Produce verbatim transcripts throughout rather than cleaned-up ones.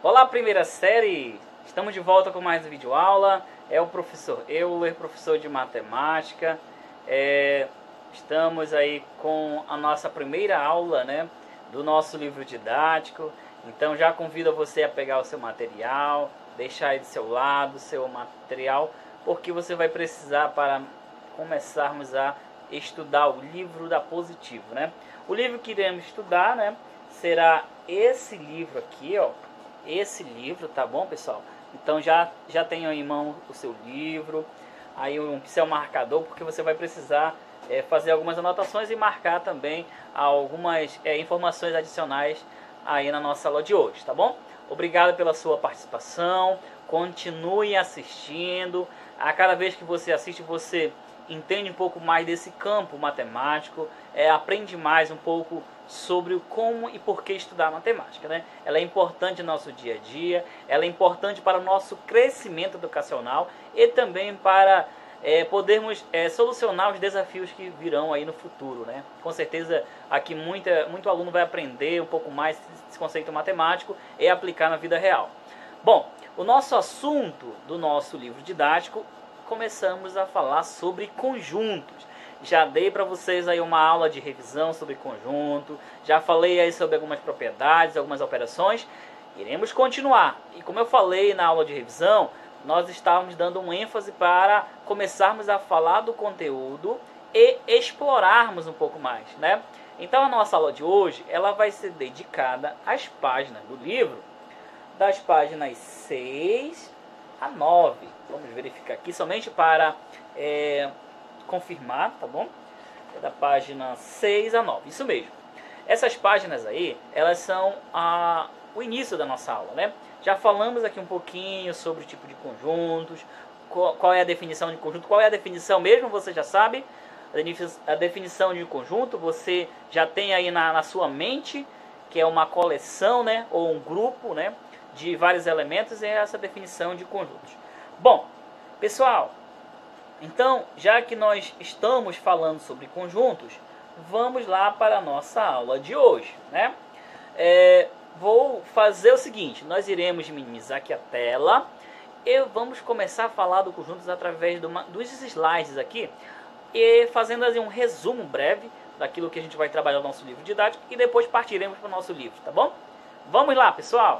Olá, primeira série! Estamos de volta com mais um vídeo aula. É o professor Euler, professor de matemática. É, estamos aí com a nossa primeira aula, né, do nosso livro didático. Então já convido você a pegar o seu material, deixar aí do seu lado o seu material, porque você vai precisar para começarmos a estudar o livro da Positivo, né? O livro que iremos estudar, né, será esse livro aqui, ó. Esse livro, tá bom, pessoal? Então já, já tenha em mão o seu livro, aí um pincel marcador, porque você vai precisar é, fazer algumas anotações e marcar também algumas é, informações adicionais aí na nossa aula de hoje, tá bom? Obrigado pela sua participação, continue assistindo. A cada vez que você assiste, você entende um pouco mais desse campo matemático, é, aprende mais um pouco sobre como e por que estudar matemática, né? Ela é importante no nosso dia a dia, ela é importante para o nosso crescimento educacional e também para é, podermos é, solucionar os desafios que virão aí no futuro, né? Com certeza aqui muita, muito aluno vai aprender um pouco mais desse conceito matemático e aplicar na vida real. Bom, o nosso assunto do nosso livro didático, começamos a falar sobre conjuntos. Já dei para vocês aí uma aula de revisão sobre conjunto, já falei aí sobre algumas propriedades, algumas operações. Iremos continuar. E como eu falei na aula de revisão, nós estávamos dando um ênfase para começarmos a falar do conteúdo e explorarmos um pouco mais, né? Então a nossa aula de hoje, ela vai ser dedicada às páginas do livro, das páginas seis a nove. Vamos verificar aqui somente para é, confirmar, tá bom? É da página seis a nove, isso mesmo. Essas páginas aí, elas são a, o início da nossa aula, né? Já falamos aqui um pouquinho sobre o tipo de conjuntos, qual, qual é a definição de conjunto, qual é a definição mesmo, você já sabe. A definição de conjunto, você já tem aí na, na sua mente, que é uma coleção, né? Ou um grupo, né? De vários elementos, é essa definição de conjuntos. Bom, pessoal, então, já que nós estamos falando sobre conjuntos, vamos lá para a nossa aula de hoje, né? É, vou fazer o seguinte, nós iremos minimizar aqui a tela e vamos começar a falar do conjuntos através de uma, dos slides aqui, e fazendo assim, um resumo breve daquilo que a gente vai trabalhar no nosso livro didático, e depois partiremos para o nosso livro, tá bom? Vamos lá, pessoal!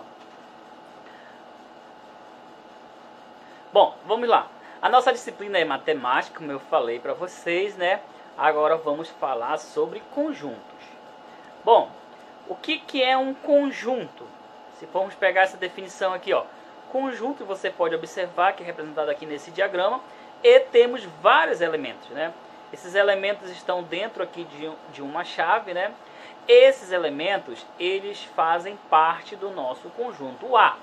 Bom, vamos lá. A nossa disciplina é matemática, como eu falei para vocês, né? Agora vamos falar sobre conjuntos. Bom, o que, que é um conjunto? Se formos pegar essa definição aqui, ó. Conjunto, você pode observar que é representado aqui nesse diagrama, e temos vários elementos, né? Esses elementos estão dentro aqui de, de uma chave, né? Esses elementos, eles fazem parte do nosso conjunto A.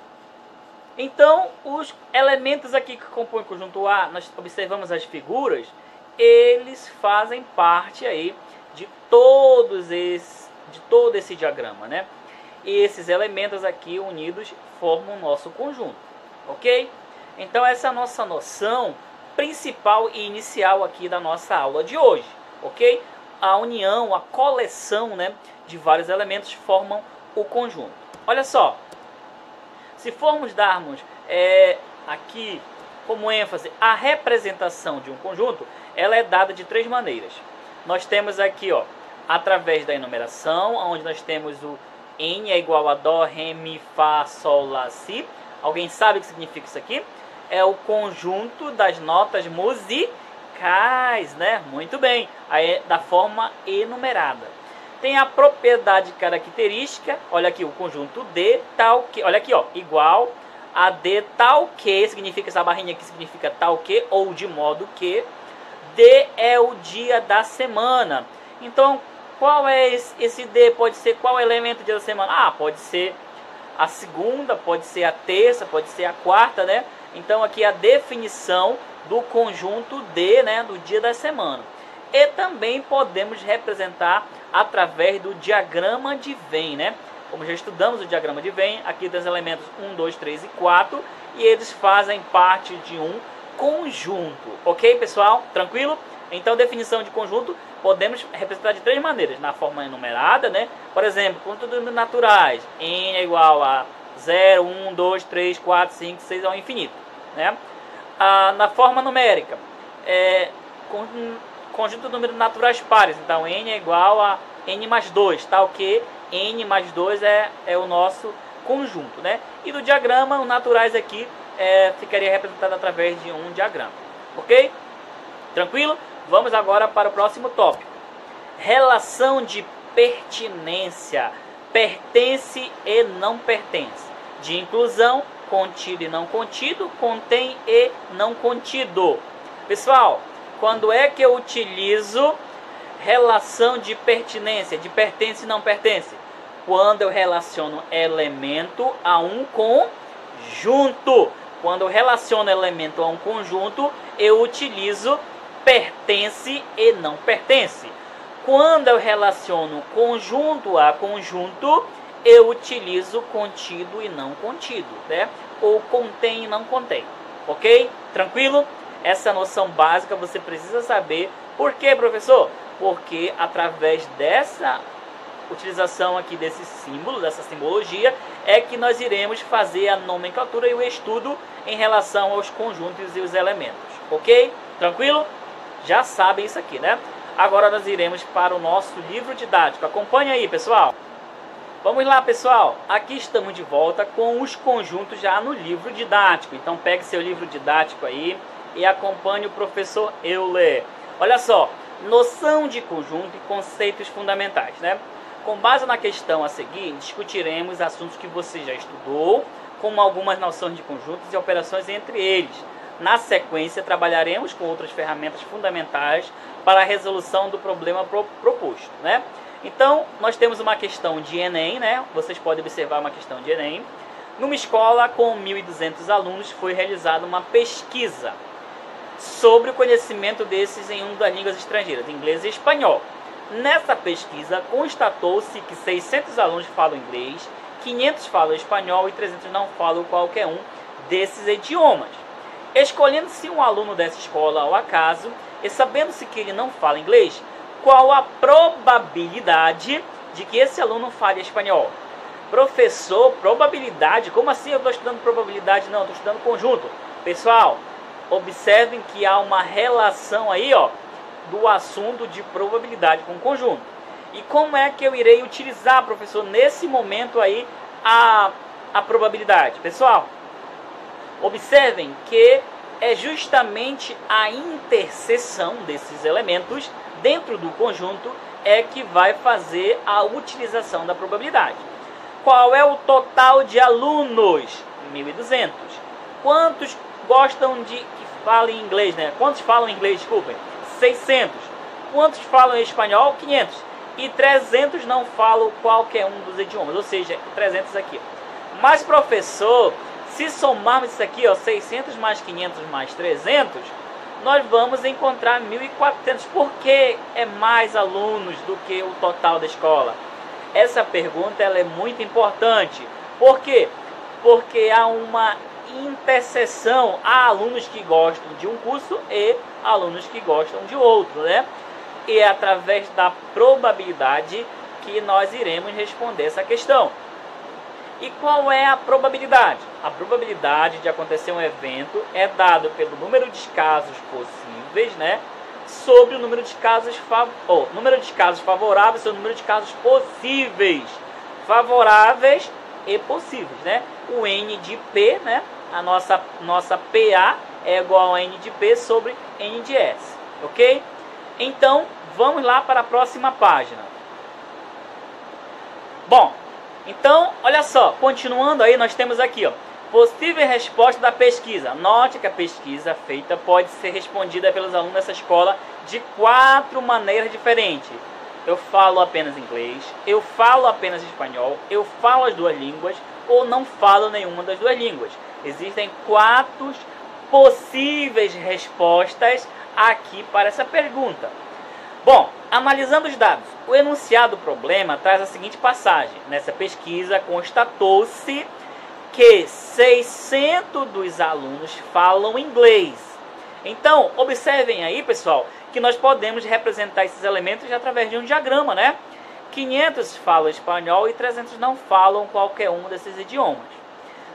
Então, os elementos aqui que compõem o conjunto A, nós observamos as figuras, eles fazem parte aí de todos esses, de todo esse diagrama, né? E esses elementos aqui unidos formam o nosso conjunto, ok? Então, essa é a nossa noção principal e inicial aqui da nossa aula de hoje, ok? A união, a coleção, né, de vários elementos formam o conjunto. Olha só. Se formos darmos é, aqui como ênfase a representação de um conjunto, ela é dada de três maneiras. Nós temos aqui, ó, através da enumeração, onde nós temos o N é igual a Dó, Ré, Mi, Fá, Sol, Lá, Si. Alguém sabe o que significa isso aqui? É o conjunto das notas musicais, né? Muito bem, aí é da forma enumerada. Tem a propriedade característica, olha aqui, o conjunto D tal que, olha aqui, ó, igual a D tal que, significa essa barrinha aqui, significa tal que, ou de modo que. D é o dia da semana. Então, qual é esse, esse D? Pode ser qual elemento do dia da semana? Ah, pode ser a segunda, pode ser a terça, pode ser a quarta, né? Então, aqui é a definição do conjunto D, né, do dia da semana. E também podemos representar através do diagrama de Venn, né? Como já estudamos o diagrama de Venn, aqui tem os elementos um, dois, três e quatro, e eles fazem parte de um conjunto. Ok, pessoal? Tranquilo? Então, definição de conjunto podemos representar de três maneiras. Na forma enumerada, né? Por exemplo, conjuntos naturais. N é igual a zero, um, dois, três, quatro, cinco, seis ao infinito, né? Ah, na forma numérica, é, com, conjunto de números naturais pares, então n é igual a n mais dois, tal que n mais dois é, é o nosso conjunto, né? E do diagrama, os naturais aqui é, ficaria representado através de um diagrama, ok? Tranquilo? Vamos agora para o próximo tópico. Relação de pertinência, pertence e não pertence. De inclusão, contido e não contido, contém e não contido. Pessoal, quando é que eu utilizo relação de pertinência, de pertence e não pertence? Quando eu relaciono elemento a um conjunto. Quando eu relaciono elemento a um conjunto, eu utilizo pertence e não pertence. Quando eu relaciono conjunto a conjunto, eu utilizo contido e não contido, né? Ou contém e não contém, ok? Tranquilo? Essa noção básica você precisa saber. Por quê, professor? Porque através dessa utilização aqui desse símbolo, dessa simbologia, é que nós iremos fazer a nomenclatura e o estudo em relação aos conjuntos e os elementos, ok? Tranquilo? Já sabem isso aqui, né? Agora nós iremos para o nosso livro didático. Acompanhe aí, pessoal. Vamos lá, pessoal. Aqui estamos de volta com os conjuntos já no livro didático. Então pegue seu livro didático aí e acompanhe o professor Euler. Olha só, noção de conjunto e conceitos fundamentais, né? Com base na questão a seguir, discutiremos assuntos que você já estudou, como algumas noções de conjuntos e operações entre eles. Na sequência, trabalharemos com outras ferramentas fundamentais para a resolução do problema pro, proposto, né? Então, nós temos uma questão de Enem, né? Vocês podem observar uma questão de Enem. Numa escola com mil e duzentos alunos, foi realizada uma pesquisa sobre o conhecimento desses em uma das línguas estrangeiras, inglês e espanhol. Nessa pesquisa, constatou-se que seiscentos alunos falam inglês, quinhentos falam espanhol e trezentos não falam qualquer um desses idiomas. Escolhendo-se um aluno dessa escola ao acaso e sabendo-se que ele não fala inglês, qual a probabilidade de que esse aluno fale espanhol? Professor, probabilidade? Como assim eu estou estudando probabilidade? Não, estou estudando conjunto. Pessoal, observem que há uma relação aí, ó, do assunto de probabilidade com conjunto. E como é que eu irei utilizar, professor, nesse momento aí, a, a probabilidade? Pessoal, observem que é justamente a interseção desses elementos dentro do conjunto é que vai fazer a utilização da probabilidade. Qual é o total de alunos? mil e duzentos. Quantos gostam de que falem inglês, né? Quantos falam inglês, desculpem? seiscentos. Quantos falam espanhol? quinhentos. E trezentos não falam qualquer um dos idiomas, ou seja, trezentos aqui. Mas, professor, se somarmos isso aqui, ó, seiscentos mais quinhentos mais trezentos, nós vamos encontrar mil e quatrocentos. Por que é mais alunos do que o total da escola? Essa pergunta ela é muito importante. Por quê? Porque há uma interseção. Há alunos que gostam de um curso e alunos que gostam de outro, né? E é através da probabilidade que nós iremos responder essa questão. E qual é a probabilidade? A probabilidade de acontecer um evento é dado pelo número de casos possíveis, né, sobre o número de casos fav oh, número de casos favoráveis sobre o número de casos possíveis. Favoráveis e possíveis, né? O N de P, né? A nossa nossa P A é igual a N de P sobre N de S, ok? Então, vamos lá para a próxima página. Bom, então, olha só, continuando aí, nós temos aqui, ó, possível resposta da pesquisa. Note que a pesquisa feita pode ser respondida pelos alunos dessa escola de quatro maneiras diferentes. Eu falo apenas inglês, eu falo apenas espanhol, eu falo as duas línguas ou não falo nenhuma das duas línguas. Existem quatro possíveis respostas aqui para essa pergunta. Bom, analisando os dados, o enunciado do problema traz a seguinte passagem. Nessa pesquisa, constatou-se que seiscentos dos alunos falam inglês. Então, observem aí, pessoal, que nós podemos representar esses elementos através de um diagrama, né? quinhentos falam espanhol e trezentos não falam qualquer um desses idiomas,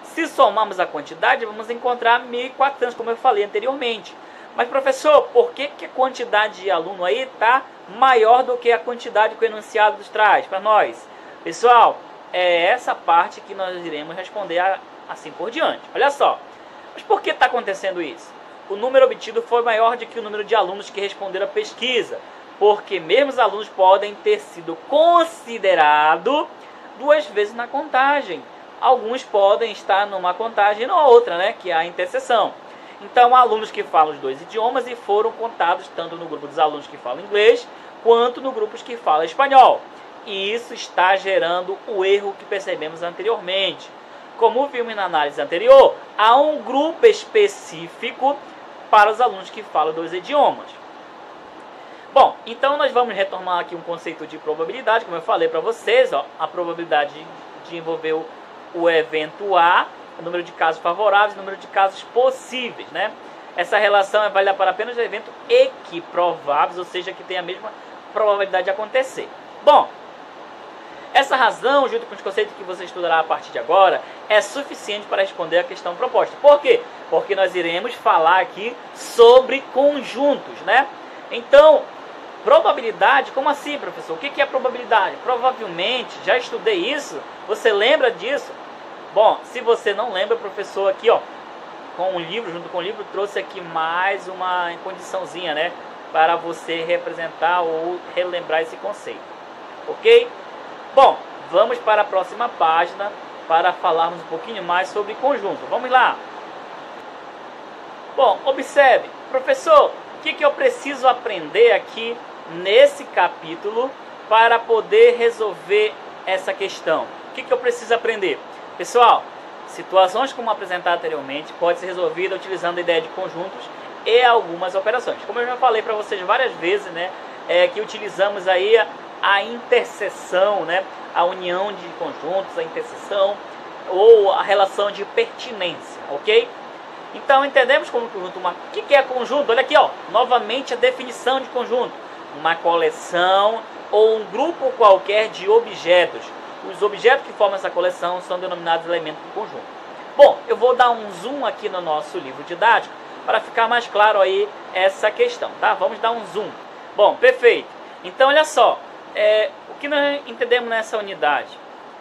Se somarmos a quantidade, vamos encontrar mil e quatrocentos, como eu falei anteriormente. Mas, professor, por que, que a quantidade de aluno aí está maior do que a quantidade que o enunciado nos traz para nós? Pessoal, é essa parte que nós iremos responder a, assim por diante. Olha só. Mas por que está acontecendo isso? O número obtido foi maior do que o número de alunos que responderam a pesquisa. Porque mesmo os alunos podem ter sido considerados duas vezes na contagem. Alguns podem estar numa contagem e na outra, né, que é a interseção. Então, há alunos que falam os dois idiomas e foram contados tanto no grupo dos alunos que falam inglês, quanto no grupo que falam espanhol. E isso está gerando o erro que percebemos anteriormente. Como vimos na análise anterior, há um grupo específico para os alunos que falam dois idiomas. Bom, então nós vamos retomar aqui um conceito de probabilidade, como eu falei para vocês, ó, a probabilidade de envolver o, o evento A, o número de casos favoráveis, o número de casos possíveis, né? Essa relação é válida para apenas eventos equiprováveis, ou seja, que tem a mesma probabilidade de acontecer. Bom, essa razão, junto com os conceitos que você estudará a partir de agora, é suficiente para responder a questão proposta. Por quê? Porque nós iremos falar aqui sobre conjuntos, né? Então, probabilidade, como assim, professor? O que é probabilidade? Provavelmente, já estudei isso, você lembra disso? Bom, se você não lembra, o professor aqui, ó, com o livro, junto com o livro, trouxe aqui mais uma condiçãozinha, né? Para você representar ou relembrar esse conceito. Ok? Bom, vamos para a próxima página para falarmos um pouquinho mais sobre conjunto. Vamos lá. Bom, observe, professor, o que, que eu preciso aprender aqui nesse capítulo para poder resolver essa questão? O que, que eu preciso aprender? Pessoal, situações como apresentado anteriormente pode ser resolvida utilizando a ideia de conjuntos e algumas operações. Como eu já falei para vocês várias vezes, né, é que utilizamos aí a, a interseção, né, a união de conjuntos, a interseção ou a relação de pertinência, ok? Então entendemos como conjunto. Uma... O que é conjunto? Olha aqui, ó, novamente a definição de conjunto: uma coleção ou um grupo qualquer de objetos. Os objetos que formam essa coleção são denominados elementos do conjunto. Bom, eu vou dar um zoom aqui no nosso livro didático para ficar mais claro aí essa questão, tá? Vamos dar um zoom. Bom, perfeito. Então, olha só, é, o que nós entendemos nessa unidade?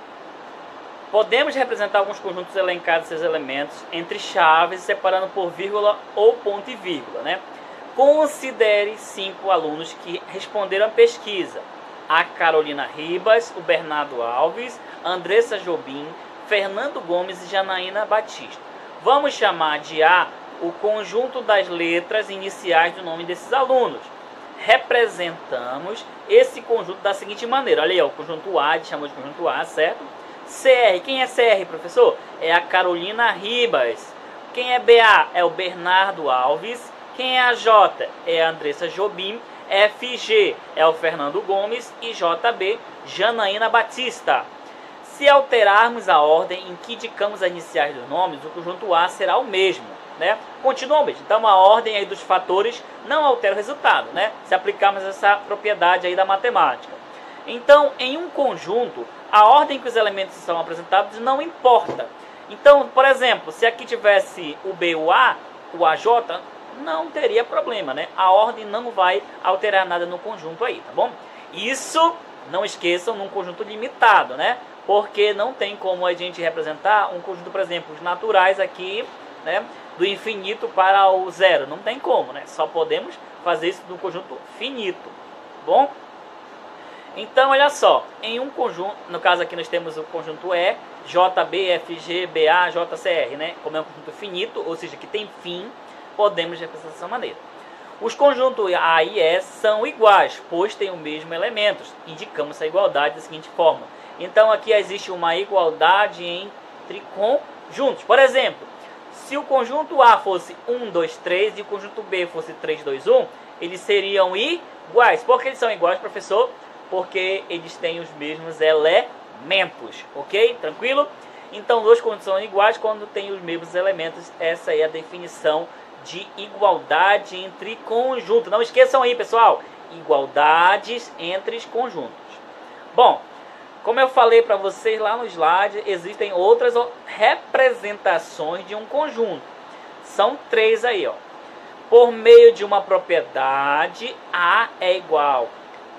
Podemos representar alguns conjuntos elencados seus elementos entre chaves, separando por vírgula ou ponto e vírgula, né? Considere cinco alunos que responderam à pesquisa: a Carolina Ribas, o Bernardo Alves, Andressa Jobim, Fernando Gomes e Janaína Batista. Vamos chamar de A o conjunto das letras iniciais do nome desses alunos. Representamos esse conjunto da seguinte maneira. Olha aí, ó, o conjunto A, a gente chamou de conjunto A, certo? C R, quem é C R, professor? É a Carolina Ribas. Quem é B A? É o Bernardo Alves. Quem é a J? É a Andressa Jobim. F G é o Fernando Gomes e J B, Janaína Batista. Se alterarmos a ordem em que indicamos as iniciais dos nomes, o conjunto A será o mesmo, né? Continua o mesmo. Então a ordem aí dos fatores não altera o resultado, né? Se aplicarmos essa propriedade aí da matemática. Então, em um conjunto, a ordem que os elementos são apresentados não importa. Então, por exemplo, se aqui tivesse o B, o A, o A J, não teria problema, né? A ordem não vai alterar nada no conjunto aí, tá bom? Isso, não esqueçam, num conjunto limitado, né? Porque não tem como a gente representar um conjunto, por exemplo, os naturais aqui, né? Do infinito para o zero. Não tem como, né? Só podemos fazer isso no conjunto finito, tá bom? Então, olha só, em um conjunto, no caso aqui nós temos o conjunto E, J B, F G, B A, J C R, né? Como é um conjunto finito, ou seja, que tem fim, podemos representar dessa maneira. Os conjuntos A e E são iguais, pois têm o mesmo elementos. Indicamos a igualdade da seguinte forma. Então aqui existe uma igualdade entre conjuntos. Por exemplo, se o conjunto A fosse um, dois, três e o conjunto B fosse três, dois, um, eles seriam iguais. Por que eles são iguais, professor? Porque eles têm os mesmos elementos, ok? Tranquilo? Então, dois conjuntos são iguais quando têm os mesmos elementos. Essa é a definição de igualdade entre conjuntos. Não esqueçam aí, pessoal. Igualdades entre conjuntos. Bom, Como eu falei para vocês lá no slide, existem outras representações de um conjunto. São três aí, ó. Por meio de uma propriedade, A é igual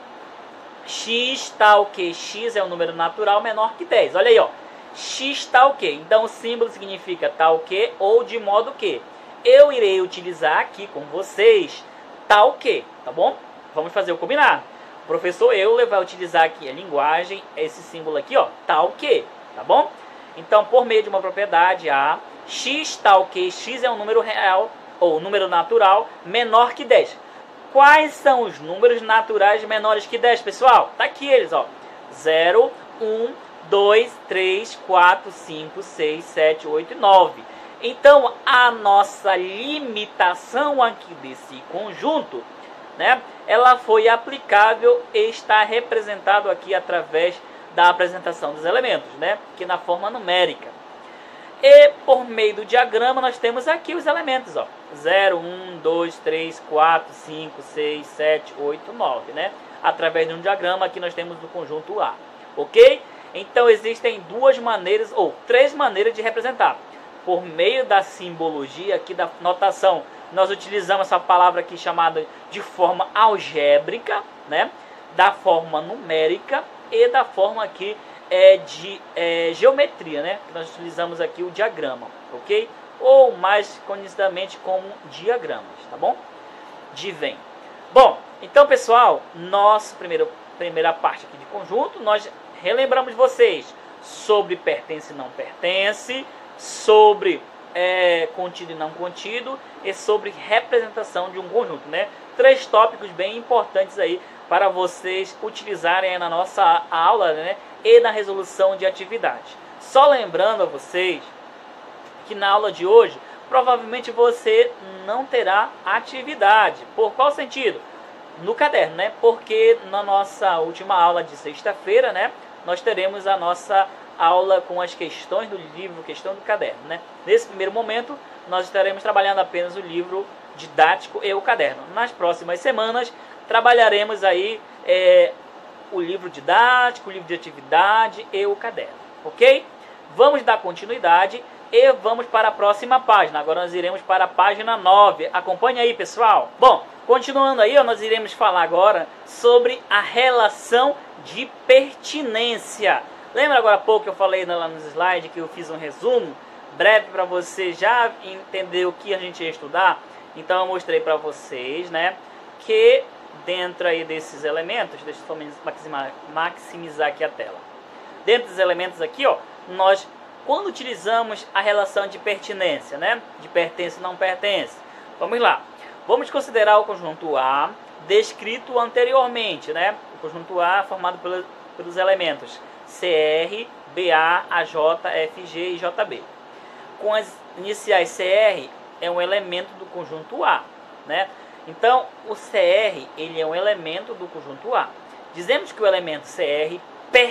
x tal que x é um número natural menor que dez. Olha aí, ó. X tal que. Então o símbolo significa tal que ou de modo que. Eu irei utilizar aqui com vocês tal que, tá bom? Vamos fazer o combinado. O professor Euler vai utilizar aqui a linguagem, esse símbolo aqui, ó, tal que, tá bom? Então, por meio de uma propriedade A, x tal que x é um número real ou número natural menor que dez. Quais são os números naturais menores que dez, pessoal? Tá aqui eles, ó. zero, um, dois, três, quatro, cinco, seis, sete, oito e nove. Então, a nossa limitação aqui desse conjunto, né, ela foi aplicável e está representado aqui através da apresentação dos elementos, né, que na forma numérica. E por meio do diagrama nós temos aqui os elementos, ó, zero, um, dois, três, quatro, cinco, seis, sete, oito, nove, né? Através de um diagrama aqui nós temos o conjunto A, ok? Então existem duas maneiras, ou três maneiras de representar. Por meio da simbologia aqui da notação, nós utilizamos essa palavra aqui chamada de forma algébrica, né? Da forma numérica e da forma aqui é de é, geometria, né? Nós utilizamos aqui o diagrama, ok? Ou mais conhecidamente como diagramas, tá bom? De Venn. Bom, então pessoal, nossa primeira, primeira parte aqui de conjunto, nós relembramos vocês sobre pertence e não pertence, sobre é, contido e não contido e sobre representação de um conjunto, né? Três tópicos bem importantes aí para vocês utilizarem aí na nossa aula, né? E na resolução de atividades. Só lembrando a vocês que na aula de hoje provavelmente você não terá atividade. Por qual sentido? No caderno, né? Porque na nossa última aula de sexta-feira, né, nós teremos a nossa aula com as questões do livro, questão do caderno, né? Nesse primeiro momento, nós estaremos trabalhando apenas o livro didático e o caderno. Nas próximas semanas, trabalharemos aí é, o livro didático, o livro de atividade e o caderno, ok? Vamos dar continuidade e vamos para a próxima página. Agora nós iremos para a página nove. Acompanhe aí, pessoal. Bom, continuando aí, ó, nós iremos falar agora sobre a relação de pertinência. Lembra agora há pouco que eu falei lá nos slides que eu fiz um resumo breve para você já entender o que a gente ia estudar? Então eu mostrei para vocês, né, que dentro aí desses elementos, deixa eu maximizar, maximizar aqui a tela. Dentro dos elementos aqui, ó, nós quando utilizamos a relação de pertinência, né, de pertence e não pertence, vamos lá. Vamos considerar o conjunto A descrito anteriormente, né? O conjunto A formado pelos, pelos elementos C R, B A, A J, F G e J B. Com as iniciais C R é um elemento do conjunto A, né? Então, o C R ele é um elemento do conjunto A. Dizemos que o elemento C R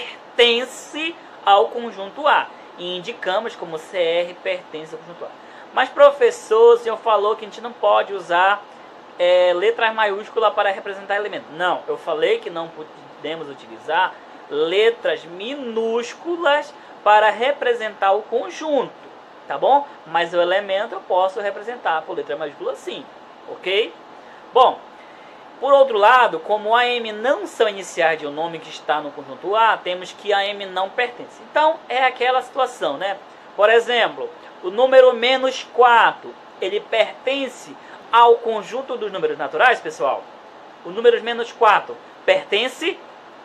pertence ao conjunto A e indicamos como C R pertence ao conjunto A. Mas, professor, o senhor falou que a gente não pode usar é, letras maiúsculas para representar elementos. Não, eu falei que não podemos utilizar letras minúsculas para representar o conjunto, tá bom? Mas o elemento eu posso representar por letra maiúscula sim, ok? Bom, por outro lado, como A M não são iniciais de um nome que está no conjunto A, temos que A M não pertence. Então, é aquela situação, né? Por exemplo, o número menos quatro, ele pertence ao conjunto dos números naturais, pessoal? O número menos quatro pertence?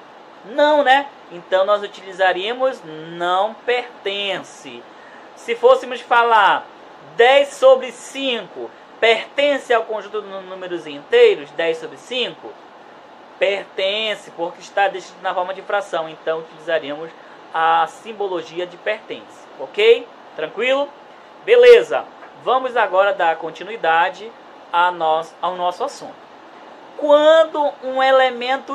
Não, né? Então, nós utilizaríamos não pertence. Se fôssemos falar dez sobre cinco, pertence ao conjunto dos números inteiros, dez sobre cinco? Pertence, porque está descrito na forma de fração. Então, utilizaríamos a simbologia de pertence. Ok? Tranquilo? Beleza. Vamos agora dar continuidade a nós, ao nosso assunto. Quando um elemento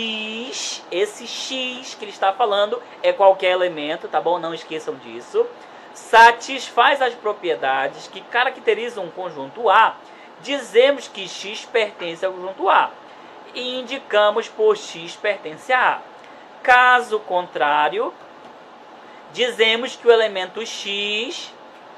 X, esse X que ele está falando é qualquer elemento, tá bom? Não esqueçam disso. Satisfaz as propriedades que caracterizam um conjunto A, dizemos que X pertence ao conjunto A e indicamos por X pertence a A. Caso contrário, dizemos que o elemento X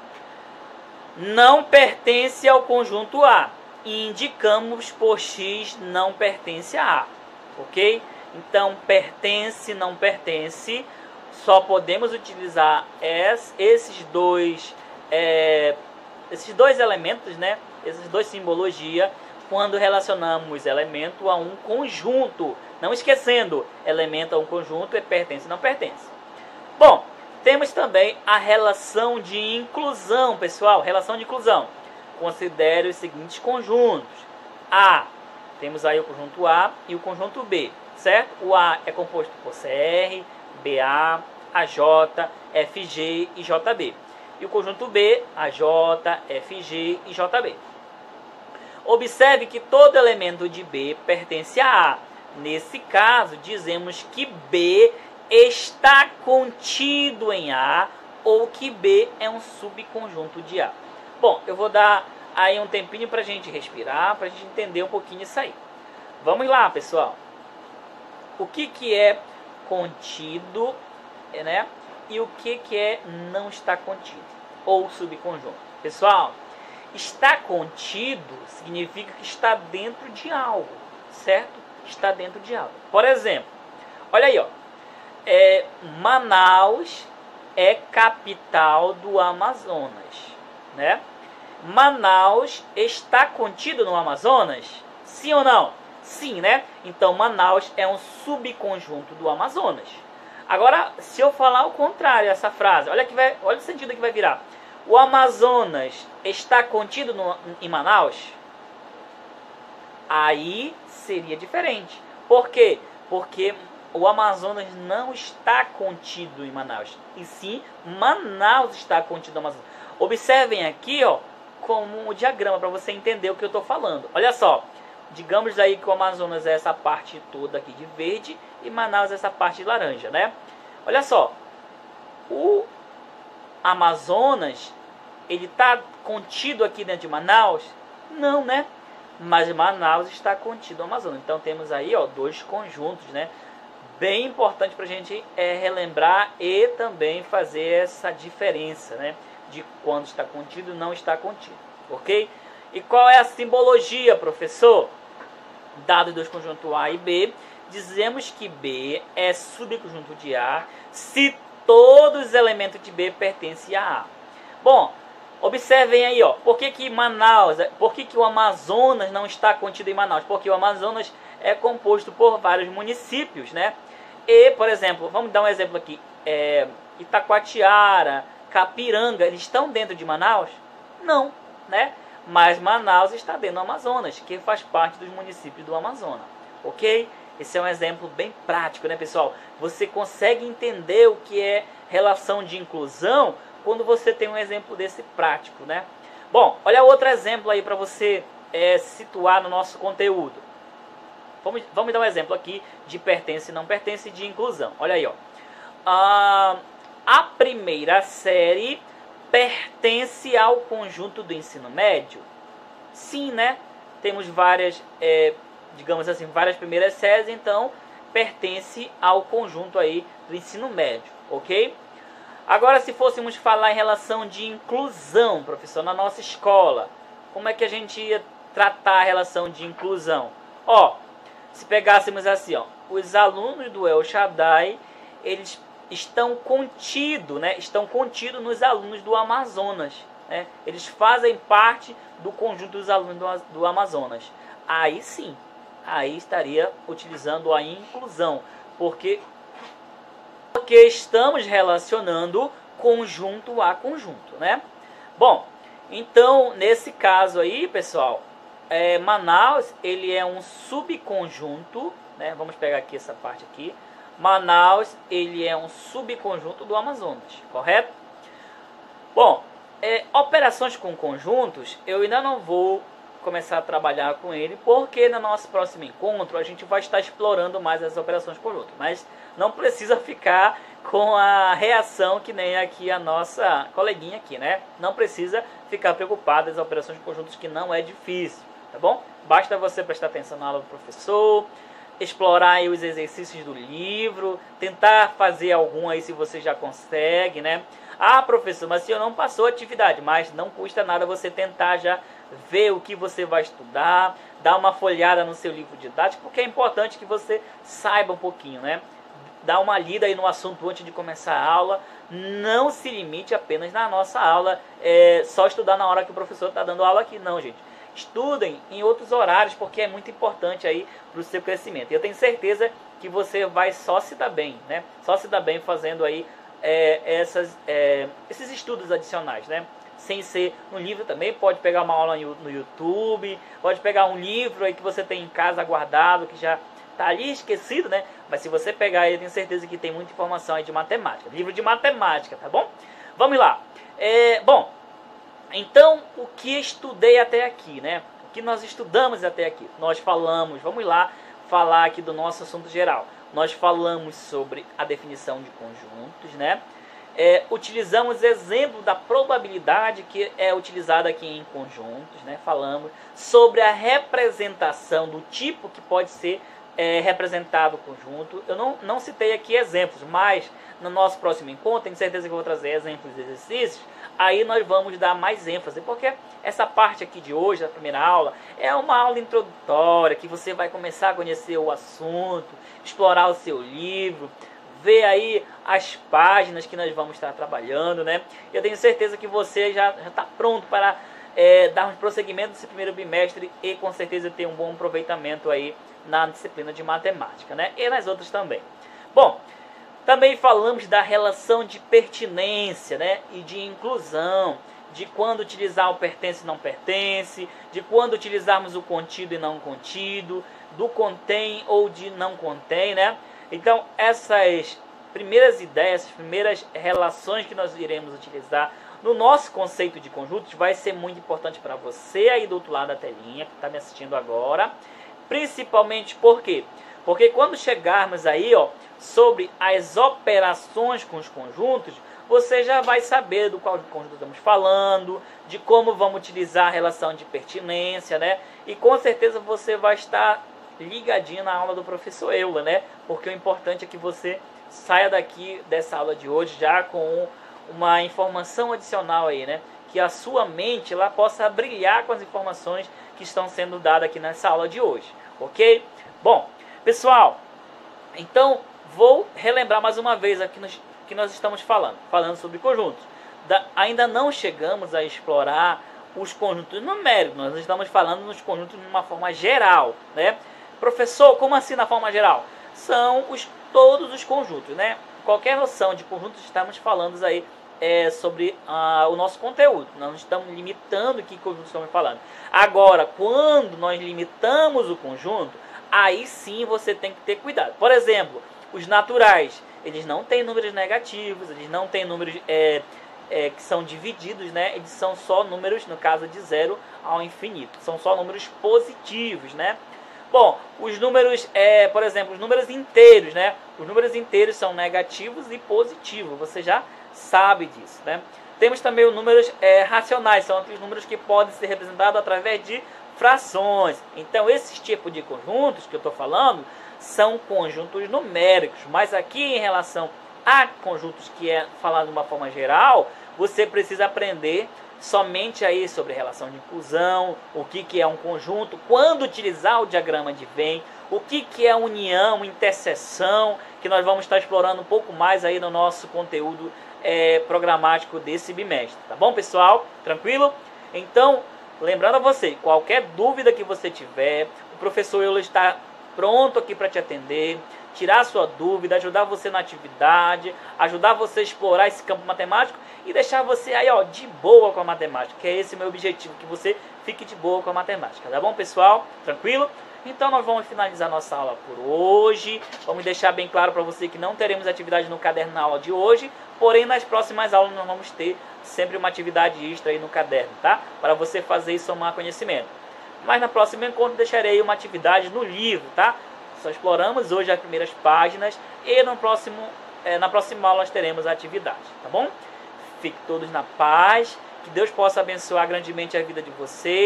não pertence ao conjunto A e indicamos por X não pertence a A, ok? Então, pertence, não pertence, só podemos utilizar esses dois, é, esses dois elementos, né? Essas duas simbologias, quando relacionamos elemento a um conjunto. Não esquecendo, elemento a um conjunto é pertence, não pertence. Bom, temos também a relação de inclusão, pessoal. Relação de inclusão. Considere os seguintes conjuntos. A, temos aí o conjunto A e o conjunto B, certo? O A é composto por C R, B A, A J, F G e J B. E o conjunto B, A J, F G e J B. Observe que todo elemento de B pertence a A. Nesse caso, dizemos que B está contido em A ou que B é um subconjunto de A. Bom, eu vou dar aí um tempinho para a gente respirar, para a gente entender um pouquinho isso aí. Vamos lá, pessoal. O que, que é contido, né? E o que, que é não está contido, ou subconjunto. Pessoal, está contido significa que está dentro de algo, certo? Está dentro de algo. Por exemplo, olha aí, ó. É, Manaus é capital do Amazonas, né? Manaus está contido no Amazonas? Sim ou não? Sim, né? Então, Manaus é um subconjunto do Amazonas. Agora, se eu falar o contrário, essa frase, olha, que vai, olha o sentido que vai virar. O Amazonas está contido no, em Manaus? Aí seria diferente. Por quê? Porque o Amazonas não está contido em Manaus. E sim, Manaus está contido no Amazonas. Observem aqui, ó, como um diagrama para você entender o que eu estou falando. Olha só. Digamos aí que o Amazonas é essa parte toda aqui de verde e Manaus é essa parte de laranja, né? Olha só. O Amazonas, ele está contido aqui dentro de Manaus? Não, né? Mas Manaus está contido no Amazonas. Então temos aí, ó, dois conjuntos, né? Bem importante para a gente é relembrar e também fazer essa diferença, né? De quando está contido e não está contido, ok? E qual é a simbologia, professor? Dado dos conjuntos A e B, dizemos que B é subconjunto de A se todos os elementos de B pertencem a A. Bom, observem aí, ó, por que que Manaus, por que que o Amazonas não está contido em Manaus? Porque o Amazonas é composto por vários municípios, né? E, por exemplo, vamos dar um exemplo aqui, é, Itacoatiara, Capiranga, eles estão dentro de Manaus? Não, né? Mas Manaus está dentro do Amazonas, que faz parte dos municípios do Amazonas, ok? Esse é um exemplo bem prático, né, pessoal? Você consegue entender o que é relação de inclusão quando você tem um exemplo desse prático, né? Bom, olha outro exemplo aí para você é, situar no nosso conteúdo. Vamos, vamos dar um exemplo aqui de pertence e não pertence de inclusão. Olha aí, ó. Ah, a primeira série pertence ao conjunto do ensino médio? Sim, né? Temos várias, é, digamos assim, várias primeiras séries, então pertence ao conjunto aí do ensino médio, ok? Agora, se fôssemos falar em relação de inclusão, professor, na nossa escola, como é que a gente ia tratar a relação de inclusão? Ó, se pegássemos assim, ó, os alunos do El Shaddai, eles estão contidos, né? Estão contidos nos alunos do Amazonas, né? Eles fazem parte do conjunto dos alunos do, do Amazonas. Aí sim, aí estaria utilizando a inclusão, porque, porque estamos relacionando conjunto a conjunto, né? Bom, então nesse caso aí, pessoal, é, Manaus ele é um subconjunto, né? Vamos pegar aqui essa parte aqui. Manaus ele é um subconjunto do Amazonas, correto? Bom, é, operações com conjuntos eu ainda não vou começar a trabalhar com ele, porque no nosso próximo encontro a gente vai estar explorando mais as operações com conjunto, mas não precisa ficar com a reação que nem aqui a nossa coleguinha aqui, né? Não precisa ficar preocupado das operações de conjuntos, que não é difícil, tá bom? Basta você prestar atenção na aula do professor, explorar aí os exercícios do livro, tentar fazer algum aí se você já consegue, né? Ah, professor, mas se eu não passou a atividade, mas não custa nada você tentar já ver o que você vai estudar, dar uma folhada no seu livro didático, porque é importante que você saiba um pouquinho, né? Dá uma lida aí no assunto antes de começar a aula. Não se limite apenas na nossa aula, é, só estudar na hora que o professor está dando aula aqui, não, gente. Estudem em outros horários, porque é muito importante aí para o seu crescimento. E eu tenho certeza que você vai só se dar bem, né? Só se dar bem fazendo aí é, essas, é, esses estudos adicionais, né? Sem ser no livro também, pode pegar uma aula no YouTube, pode pegar um livro aí que você tem em casa guardado, que já está ali esquecido, né? Mas se você pegar ele, eu tenho certeza que tem muita informação aí de matemática. Livro de matemática, tá bom? Vamos lá. É, bom, então, o que estudei até aqui, né? O que nós estudamos até aqui? Nós falamos, vamos lá, falar aqui do nosso assunto geral. Nós falamos sobre a definição de conjuntos, né? É, utilizamos exemplo da probabilidade que é utilizada aqui em conjuntos, né? Falamos sobre a representação do tipo que pode ser é, representado o conjunto. Eu não, não citei aqui exemplos, mas no nosso próximo encontro, tenho certeza que eu vou trazer exemplos de exercícios. Aí nós vamos dar mais ênfase, porque essa parte aqui de hoje, da primeira aula, é uma aula introdutória, que você vai começar a conhecer o assunto, explorar o seu livro, ver aí as páginas que nós vamos estar trabalhando, né? Eu tenho certeza que você já está pronto para é, dar um prosseguimento nesse primeiro bimestre e com certeza ter um bom aproveitamento aí na disciplina de matemática, né? E nas outras também. Bom, também falamos da relação de pertinência, né, e de inclusão, de quando utilizar o pertence e não pertence, de quando utilizarmos o contido e não contido, do contém ou de não contém, né? Então, essas primeiras ideias, essas primeiras relações que nós iremos utilizar no nosso conceito de conjuntos vai ser muito importante para você aí do outro lado da telinha, que está me assistindo agora, principalmente por quê? Porque quando chegarmos aí, ó, sobre as operações com os conjuntos, você já vai saber do qual conjunto estamos falando, de como vamos utilizar a relação de pertinência, né? E com certeza você vai estar ligadinho na aula do professor Euler, né? Porque o importante é que você saia daqui dessa aula de hoje já com uma informação adicional aí, né? Que a sua mente lá possa brilhar com as informações que estão sendo dadas aqui nessa aula de hoje, ok? Bom, pessoal, então vou relembrar mais uma vez aqui no que nós estamos falando, falando sobre conjuntos. Da, ainda não chegamos a explorar os conjuntos numéricos, nós estamos falando nos conjuntos de uma forma geral, né? Professor, como assim na forma geral? São os, todos os conjuntos, né? Qualquer noção de conjuntos estamos falando aí é, sobre ah, o nosso conteúdo, nós não estamos limitando que conjuntos estamos falando. Agora, quando nós limitamos o conjunto, aí sim você tem que ter cuidado. Por exemplo, os naturais, eles não têm números negativos, eles não têm números é, é, que são divididos, né? Eles são só números, no caso de zero ao infinito, são só números positivos, né? Bom, os números, é, por exemplo, os números inteiros, né? Os números inteiros são negativos e positivos, você já sabe disso, né? Temos também os números é, racionais, são aqueles números que podem ser representados através de frações. Então, esses tipos de conjuntos que eu estou falando são conjuntos numéricos, mas aqui em relação a conjuntos que é falado de uma forma geral, você precisa aprender somente aí sobre relação de inclusão, o que, que é um conjunto, quando utilizar o diagrama de Venn, o que, que é união, interseção, que nós vamos estar explorando um pouco mais aí no nosso conteúdo é, programático desse bimestre, tá bom, pessoal? Tranquilo? Então, lembrando a você, qualquer dúvida que você tiver, o professor Euler está pronto aqui para te atender, tirar sua dúvida, ajudar você na atividade, ajudar você a explorar esse campo matemático e deixar você aí, ó, de boa com a matemática, que é esse o meu objetivo, que você fique de boa com a matemática, tá bom, pessoal? Tranquilo? Então nós vamos finalizar nossa aula por hoje. Vamos deixar bem claro para você que não teremos atividade no caderno na aula de hoje, porém nas próximas aulas nós vamos ter sempre uma atividade extra aí no caderno, tá? Para você fazer e somar conhecimento. Mas na próxima encontro deixarei uma atividade no livro, tá? Só exploramos hoje as primeiras páginas e no próximo, é, na próxima aula nós teremos a atividade, tá bom? Fiquem todos na paz, que Deus possa abençoar grandemente a vida de vocês.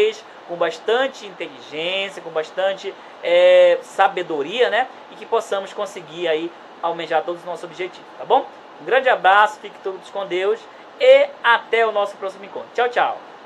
com bastante inteligência, com bastante é, sabedoria, né? E que possamos conseguir aí almejar todos os nossos objetivos, tá bom? Um grande abraço, fique todos com Deus e até o nosso próximo encontro. Tchau, tchau!